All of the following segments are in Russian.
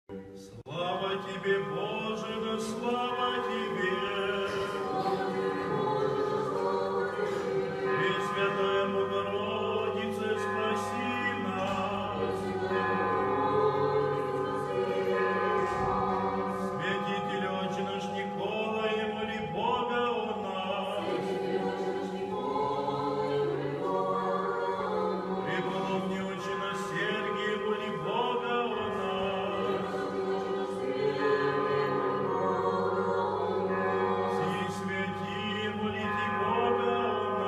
Слава тебе, Боже, да слава тебе! Пресвятая Богородице, спаси нас! Святитель Отче наш Николай, моли Бога о нас! Преподобный Отче наш Сергий, моли Бога о нас! Все святые, молите Бога о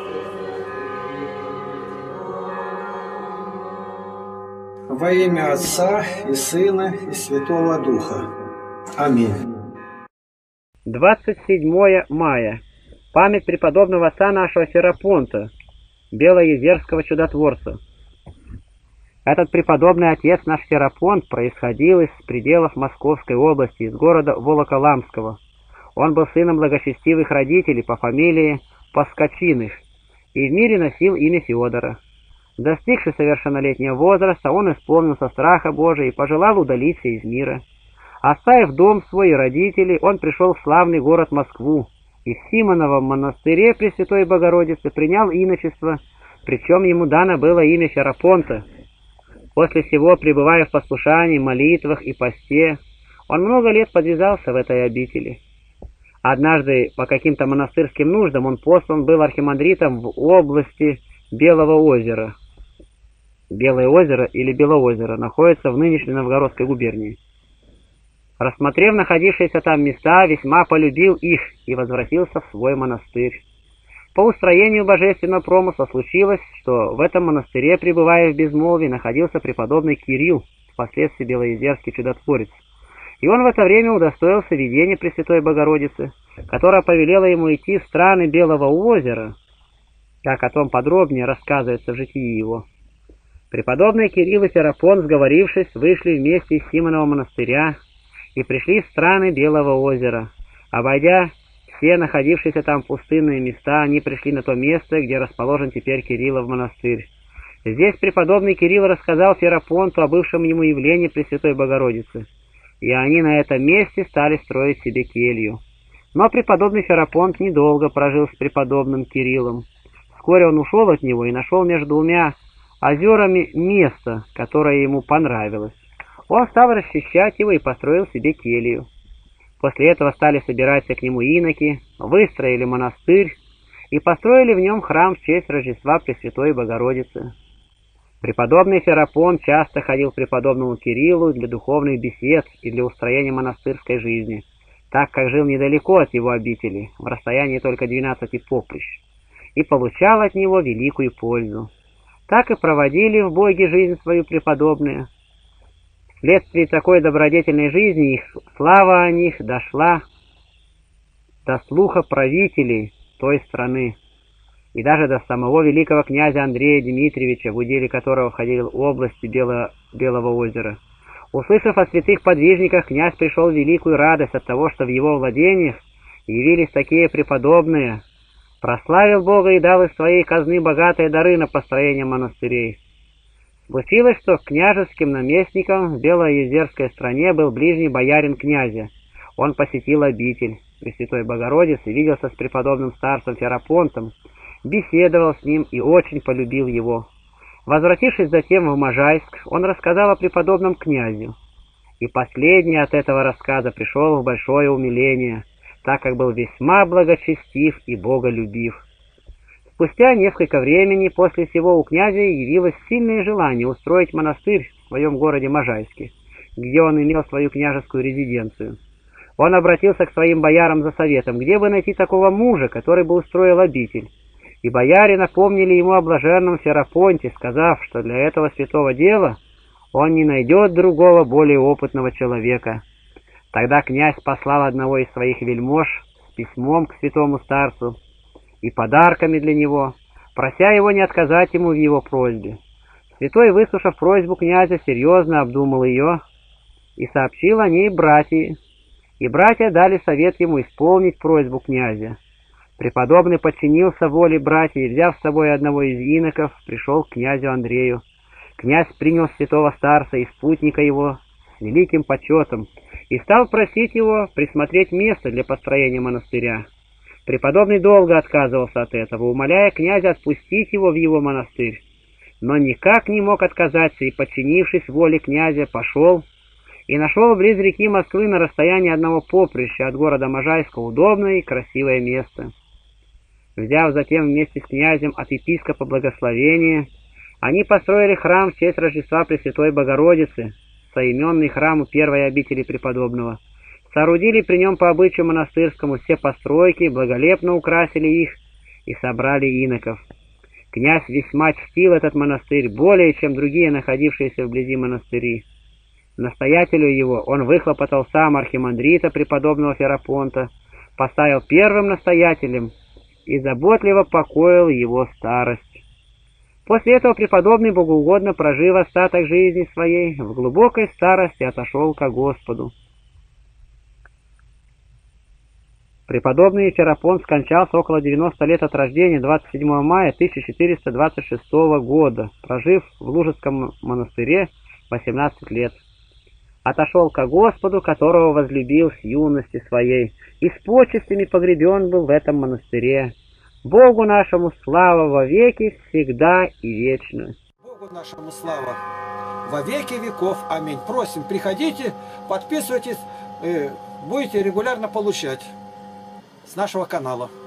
нас! Во имя Отца и Сына и Святого Духа. Аминь. 27 мая. Память преподобного отца нашего Ферапонта, белоезерского чудотворца. Этот преподобный отец наш Ферапонт происходил из пределов Московской области, из города Волоколамского. Он был сыном благочестивых родителей по фамилии Поскочиных и в мире носил имя Феодора. Достигший совершеннолетнего возраста, он исполнился страха Божия и пожелал удалиться из мира. Оставив дом свой и родителей, он пришел в славный город Москву и в Симоновом монастыре Пресвятой Богородицы принял иночество, причем ему дано было имя Ферапонта. После всего, пребывая в послушании, молитвах и посте, он много лет подвязался в этой обители. Однажды по каким-то монастырским нуждам он послан был архимандритом в области Белого озера. Белое озеро или Белоозеро находится в нынешней Новгородской губернии. Рассмотрев находившиеся там места, весьма полюбил их и возвратился в свой монастырь. По устроению божественного промысла случилось, что в этом монастыре, пребывая в безмолвии, находился преподобный Кирилл, впоследствии белоезерский чудотворец. И он в это время удостоился видения Пресвятой Богородицы, которая повелела ему идти в страны Белого озера, как о том подробнее рассказывается в житии его. Преподобный Кирилл и Ферапонт, сговорившись, вышли вместе из Симонова монастыря и пришли в страны Белого озера. Обойдя все находившиеся там пустынные места, они пришли на то место, где расположен теперь Кириллов монастырь. Здесь преподобный Кирилл рассказал Ферапонту о бывшем ему явлении Пресвятой Богородицы, и они на этом месте стали строить себе келью. Но преподобный Ферапонт недолго прожил с преподобным Кириллом. Вскоре он ушел от него и нашел между двумя озерами место, которое ему понравилось. Он стал расчищать его и построил себе келью. После этого стали собираться к нему иноки, выстроили монастырь и построили в нем храм в честь Рождества Пресвятой Богородицы. Преподобный Ферапонт часто ходил к преподобному Кириллу для духовных бесед и для устроения монастырской жизни, так как жил недалеко от его обители, в расстоянии только 12 поприщ, и получал от него великую пользу. Так и проводили в Боге жизнь свою преподобные. Вследствие такой добродетельной жизни их слава о них дошла до слуха правителей той страны и даже до самого великого князя Андрея Дмитриевича, в уделе которого входила область Белого озера. Услышав о святых подвижниках, князь пришел в великую радость от того, что в его владениях явились такие преподобные, прославил Бога и дал из своей казны богатые дары на построение монастырей. Случилось, что княжеским наместником в Белоезерской стране был ближний боярин князя. Он посетил обитель Пресвятой Богородицы, виделся с преподобным старцем Ферапонтом, беседовал с ним и очень полюбил его. Возвратившись затем в Можайск, он рассказал о преподобном князю. И последний от этого рассказа пришел в большое умиление, так как был весьма благочестив и боголюбив. Спустя несколько времени после сего у князя явилось сильное желание устроить монастырь в своем городе Можайске, где он имел свою княжескую резиденцию. Он обратился к своим боярам за советом, где бы найти такого мужа, который бы устроил обитель. И бояре напомнили ему о блаженном Ферапонте, сказав, что для этого святого дела он не найдет другого более опытного человека. Тогда князь послал одного из своих вельмож с письмом к святому старцу и подарками для него, прося его не отказать ему в его просьбе. Святой, выслушав просьбу князя, серьезно обдумал ее и сообщил о ней братьям. И братья дали совет ему исполнить просьбу князя. Преподобный подчинился воле братьев и, взяв с собой одного из иноков, пришел к князю Андрею. Князь принял святого старца и спутника его с великим почетом и стал просить его присмотреть место для построения монастыря. Преподобный долго отказывался от этого, умоляя князя отпустить его в его монастырь, но никак не мог отказаться и, подчинившись воле князя, пошел и нашел близ реки Москвы на расстоянии одного поприща от города Можайска удобное и красивое место. Взяв затем вместе с князем от епископа благословение, они построили храм в честь Рождества Пресвятой Богородицы, соименный храму первой обители преподобного, соорудили при нем по обычаю монастырскому все постройки, благолепно украсили их и собрали иноков. Князь весьма чтил этот монастырь более, чем другие находившиеся вблизи монастыри. Настоятелю его он выхлопотал сам архимандрита преподобного Ферапонта, поставил первым настоятелем и заботливо покоил его старость. После этого преподобный, богоугодно прожив остаток жизни своей, в глубокой старости отошел ко Господу. Преподобный Ферапонт скончался около 90 лет от рождения, 27 мая 1426 года, прожив в Лужецком монастыре 18 лет. Отошел ко Господу, которого возлюбил с юности своей, и с почестями погребен был в этом монастыре. Богу нашему слава во веки, всегда и вечно. Богу нашему слава во веки веков. Аминь. Просим, приходите, подписывайтесь, будете регулярно получать с нашего канала.